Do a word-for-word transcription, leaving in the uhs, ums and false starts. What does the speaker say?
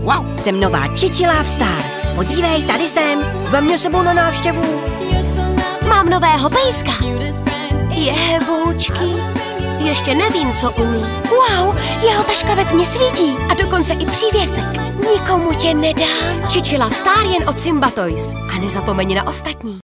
Wow, jsem nová Čiči Love Star. Podívej, tady jsem. Vem mě sebou na návštěvu. Mám nového pejska. Je heboučký. Ještě nevím, co umí. Wow, jeho taška ve tmě svítí a dokonce i přívěsek. Nikomu tě nedám. Čiči Love Star jen od Simba Toys. A nezapomeň na ostatní.